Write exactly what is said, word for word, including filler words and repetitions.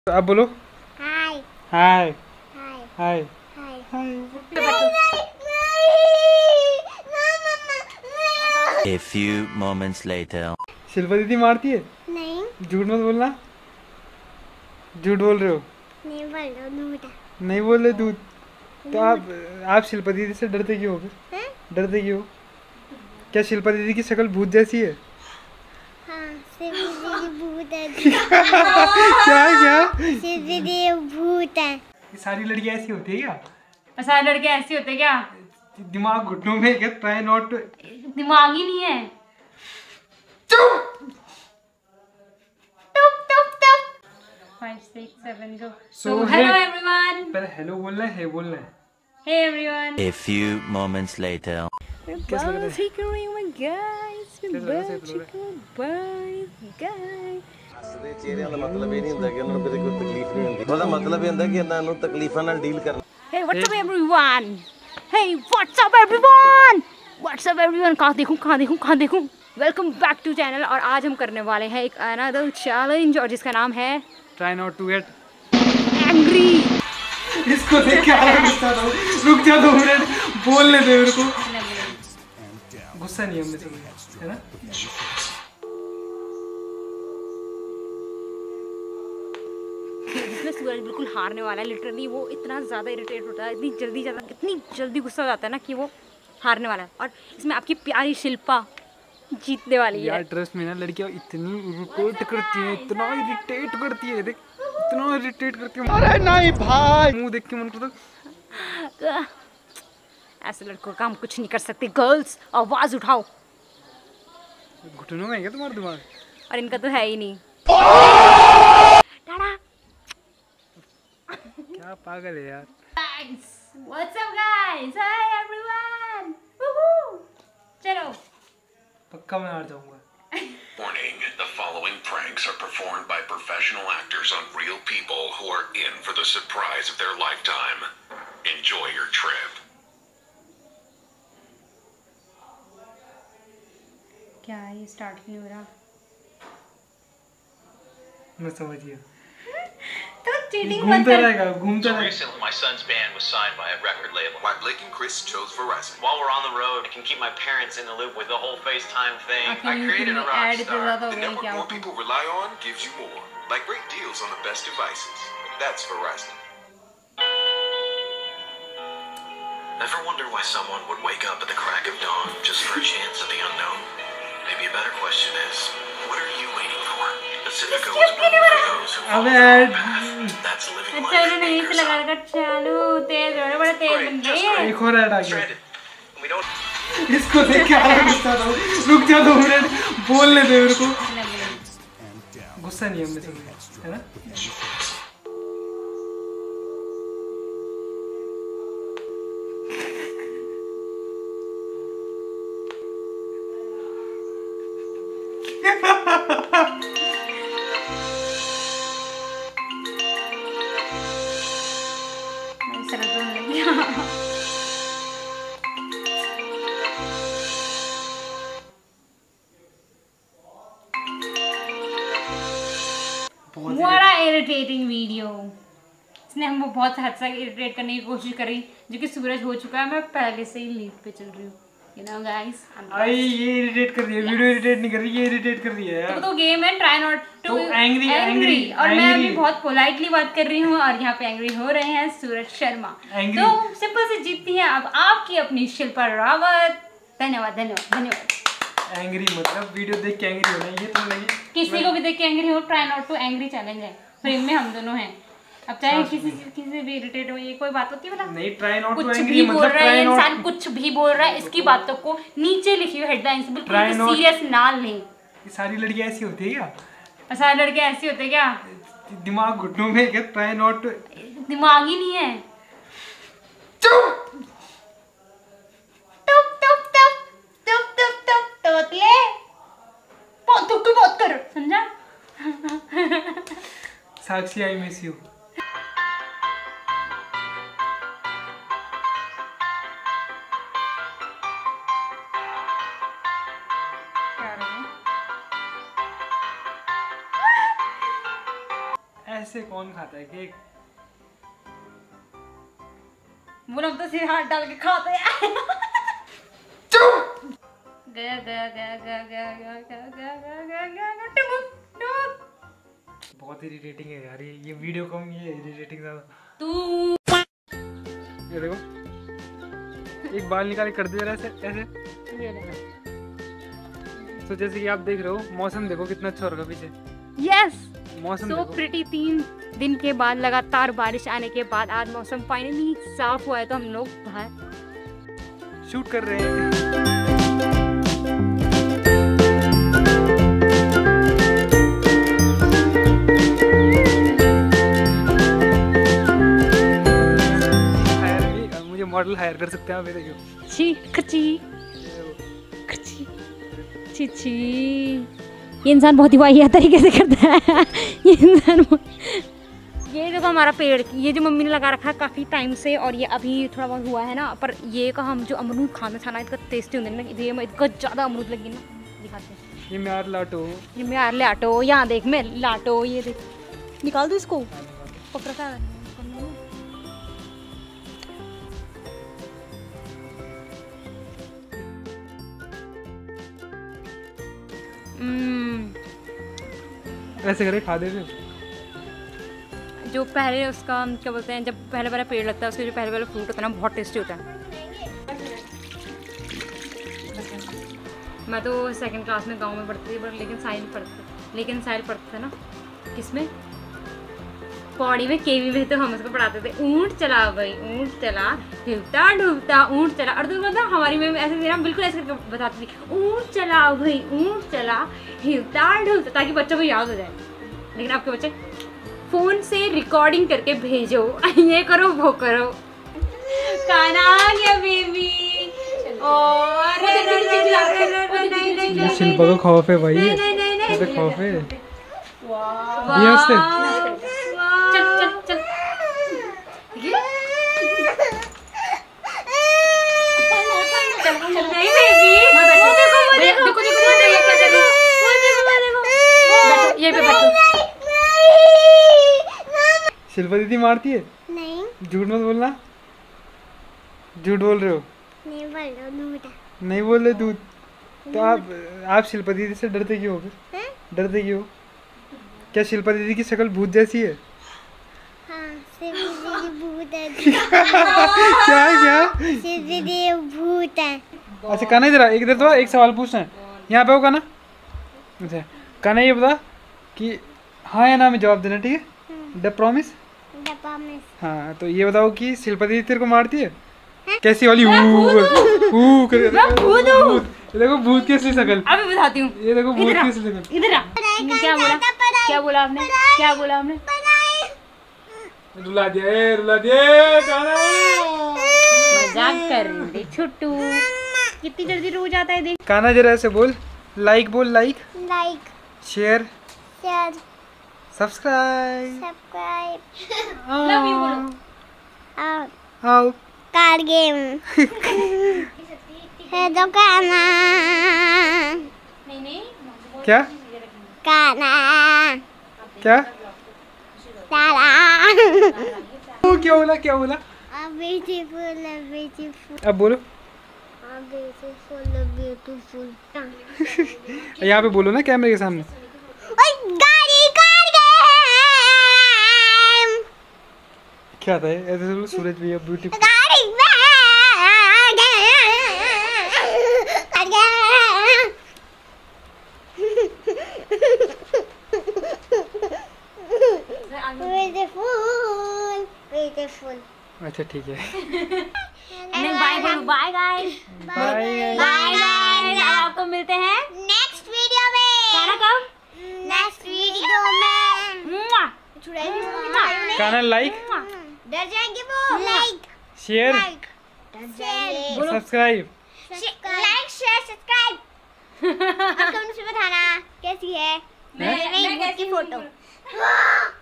अब बोलो हाय हाय हाय हाय हाय। A few moments later. Shilpa दीदी मारती है? नहीं झूठ मत बोलना, झूठ बोल रहे हो। नहीं बोल रहा झूठा। नहीं बोल रहे दूध। तो आप आप शिल्पा दीदी से डरते क्यों हो फिर? हैं? डरते क्यों? क्या शिल्पा दीदी की शक्ल भूत जैसी है? हाँ सिर्फ दीदी भूत है। क्या क्या? सिर्फ दीदी भूत है। ये सारी लड़कियां ऐसी होती है क्या? सारे लड़के ऐसे होते क्या? दिमाग घुटनों में क्या? Try not to. दिमाग ही नहीं है। चुप। टुप टुप टुप। Five six seven go. So, So hello hey- everyone. पहले हेलो बोलना है, हे बोलना है। Hey everyone. A few moments later. कैसा लग रहा है? Guys, कैसा लग रहा है? कैसा लग रहा है? ਹੱਸਦੇ ਚਿਹਰਿਆਂ ਦਾ ਮਤਲਬ ਇਹ ਨਹੀਂ ਹੁੰਦਾ ਕਿ ਉਹਨਾਂ ਨੂੰ ਕਦੇ ਕੋਈ ਤਕਲੀਫ ਨਹੀਂ ਹੁੰਦੀ। ਉਹਦਾ ਮਤਲਬ ਇਹ ਹੁੰਦਾ ਕਿ ਇਹਨਾਂ ਨੂੰ ਤਕਲੀਫਾਂ ਨਾਲ ਡੀਲ ਕਰਨਾ। Hey, what's up everyone? Hey, what's up everyone? What's up everyone? कहाँ देखूँ कहाँ देखूँ कहाँ देखूँ? Welcome back to channel और आज हम करने वाले हैं एक another challenge और जिसका नाम है Try not to get Angry. इसको देख के आ रहा गुस्सा था। रुक जा दो मिनट, बोलने दे मेरे को। गुस्सा नहीं हमने समझा, है ना? जिसमें सूरज बिल्कुल हारने वाला है। लिटरली वो इतना ज़्यादा इरिटेट होता है, इतनी जल्दी ज़्यादा इतनी जल्दी गुस्सा हो जाता है ना कि वो हारने वाला है। और इसमें आपकी प्यारी शिल्पा जीतने वाली है। यार ट्रस्ट में ना, लड़कियां इतनी इरिटेट करती हैं, इतना इरिटेट करती है, देख इतना इरिटेट करती है। अरे नहीं भाई, मुंह देख के मन करता ऐसे लड़कों का हम कुछ नहीं कर सकते। गर्ल्स आवाज़ उठाओ। घुटनों में है क्या तुम्हारा दिमाग? और इनका तो है ही नहीं। टाटा। क्या पागल है यार। Guys, what's up guys? Hi everyone. Woohoo! चलो। पक्का मैं हार जाऊंगा। Warning, the following pranks are performed by professional actors on real people who are in for the surprise of their lifetime. Enjoy your trip. क्या ये start नहीं हो रहा? मैं समझ गया। तो चीटिंग मत घूमता कर। रहेगा, घूमता So रहेगा। recently, my son's band was signed by a record label. Why Blake and Chris chose Verizon. While we're on the road, I can keep my parents in the loop with the whole FaceTime thing. आखिर I में created a तुम्हें rock ऐड इतना star. ज़्यादा हो The गया network क्या more होता? people rely on gives you more. Like great deals on the best devices. That's Verizon. Ever wonder why someone would wake up at the crack of dawn just for a chance at the unknown? Maybe a better question is, what are you waiting for? Pacifico is born for those who follow अबे their यार, own path. That's living अच्छा life इन्होंने यहीं से acres लगा on. रखा। चलो तेज बड़े बड़े तेज बन Great, just गए। great. एक और ऐड आ गया। Stranded. We don't. इसको देख के आ रहा गुस्सा था। रुक जा दो मिनट, बोलने दे मेरे को। गुस्सा नहीं हमने समझा, है ना? सर तो लग गया। What a irritating video. इसने हमको बहुत हद तक इरिटेट करने की कोशिश करी, जो कि सूरज हो चुका है। मैं पहले से ही लीड पे चल रही हूँ। You know guys. आई ये इरिटेट कर रही है, वीडियो इरिटेट नहीं कर रही, ये इरिटेट कर रही है यार। तो तो गेम है ट्राई नॉट टू तो angry, angry, और मैं अभी angry. बहुत पोलाइटली बात कर रही हूँ और यहाँ पे एंग्री हो रहे हैं सूरज शर्मा। Angry. तो सिंपल से जीतती है अब आपकी अपनी शिल्पा रावत। धन्यवाद धन्यवाद धन्यवाद। एंग्री मतलब वीडियो देख के एंग्री होना, ये तो लगी। किसी को भी देख के एंग्री हो, try not to angry challenge है। फ्रेम में हम दोनों हैं। अब चाहे किसी किसी से भी इरिटेट हो, ये कोई बात होती है भला? नहीं, ट्राई नॉट टू कुछ एंग्री भी बोल मतलब रहा है ट्राई इंसान, नॉट। कुछ भी बोल रहा है, इसकी बातों को नीचे लिखी हुई हेडलाइंस Try बिल्कुल not- सीरियस ना लें। ये सारी लड़कियां ऐसी होती है क्या? और सारे लड़के ऐसे होते हैं क्या? दिमाग घुटनों में है क्या? Try not to. दिमाग ही नहीं है। चुप। टुप टुप टुप टुप टुप टुप तोतले बहुत थुक बहुत कर, समझा? Sakshi I miss you. ऐसे कौन कौन खाता है केक? वो लोग तो सिर हाथ डाल के खाते हैं। गया गया गया गया गया गया गया गया गया गया गया गया टुमुक टुमुक। बहुत इरिटेटिंग है यार ये ये वीडियो कम, ये इरिटेटिंग ज्यादा। तू ये देखो, एक बाल निकाल के कर दे रहा है ऐसे ऐसे। ये ले। तो जैसे कि आप देख रहे हो, मौसम देखो कितना अच्छा हो रहा है पीछे। यस, मौसम सो देखो। प्रिटी। तीन दिन के बाद लगातार बारिश आने के बाद आज मौसम फाइनली साफ हुआ है, तो हम लोग बाहर शूट कर रहे हैं। मॉडल हायर कर सकते हैं आप, ये देखो। छी खची खची छी छी। ये इंसान बहुत ही वाहियात तरीके से करता है। ये इंसान ये देखो हमारा पेड़, ये जो मम्मी ने लगा रखा है काफ़ी टाइम से, और ये अभी थोड़ा बहुत हुआ है ना, पर ये का हम जो अमरूद खाना था ना, इतना टेस्टी होंगे ना, ये में इतना ज़्यादा अमरूद लगी ना, दिखाते हैं। ये म्यार लाटो, ये म्यार लाटो, यहाँ देख मैं लाटो, ये देख, निकाल दो इसको, पकड़ा था। ऐसे करे खा दे। जो पहले उसका क्या बोलते हैं, जब पहले पहले पेड़ लगता है, उसके जो पहले पहले फ्रूट होता है ना, बहुत टेस्टी होता है। मैं तो सेकंड क्लास में गांव में पढ़ती थी, लेकिन साहिल पढ़ते लेकिन साहिल पढ़ते थे ना किसमें, पौड़ी में, केवी में, तो हम उसको पढ़ाते थे। ऊँट चला भाई ऊँट चला, डूबता डूबता ऊँट चला। और तो मतलब हमारी मैम ऐसे थी ना, बिल्कुल ऐसे करके बताती थी, ऊँट चला भाई ऊँट चला, हिलता डूबता, ताकि बच्चों को याद हो जाए। लेकिन आपके बच्चे फ़ोन से रिकॉर्डिंग करके भेजो, ये करो वो करो। खाना आ गया बेबी। और शिल्पा को खौफ है भाई, ये तो खौफ है। ये हंसते। चल चल चल चल नहीं बेबी, देखो देखो देखो ये क्या कर रही है। ये पे बैठो। शिल्पा दीदी मारती है? नहीं झूठ मत बोलना, झूठ बोल रहे हो। नहीं बोल रहा दूध है। नहीं बोल रहे दूध। तो आप आप शिल्पा दीदी से डरते क्यों हो फिर? हैं? डरते क्यों? क्या शिल्पा दीदी की शक्ल भूत जैसी है? हाँ शिव दीदी भूत है। क्या है क्या? शिव दीदी भूत है। अच्छा काना इधर आ, एक इधर तो एक सवाल पूछना है, यहाँ पे हो काना। अच्छा काना ये बता कि हाँ या ना में जवाब देना, ठीक है? The promise. डब्बा में हाँ तो ये बताओ कि शिल्पा दीदी तेरे को मारती है? कैसी वाली? ऊ ऊ कर भूत। ये देखो भूत कैसी शक्ल। अभी बताती हूँ। ये देखो भूत कैसी शक्ल। इधर आ। क्या बोला क्या बोला आपने क्या बोला आपने? रुला दिया ए, रुला दिया काना। मजाक कर रही थी छुट्टू, कितनी जल्दी रो जाता है देख। काना जरा ऐसे बोल, लाइक बोल, like like share share subscribe. Subscribe love you बोलो। और आओ कार्ड गेम है तो काना। नहीं नहीं क्या काना क्या तारा। ओ, क्या बोला क्या बोला? ब्यूटीफुल ब्यूटीफुल अब बोलो। Beautiful beautiful. यहाँ पे बोलो ना कैमरे के सामने। गाड़ी कार्ड गेम। क्या था ये? ऐसे बोलो सूरज भैया ब्यूटीफुल। गाड़ी कार्ड ब्यूटीफुल ब्यूटीफुल। अच्छा ठीक है। नहीं बाय बोलो, bye guys. Bye bye guys, आपको मिलते हैं नेक्स्ट वीडियो में। खाना कब? नेक्स्ट वीडियो में। मुआ। छुड़ाएगी वो भाइयों ने। काना लाइक डर जाएंगे वो। Like share like share subscribe. Like share subscribe. अब कमेंट में बताना कैसी है मैं- मेरी मैं बुक की कैसी फोटो।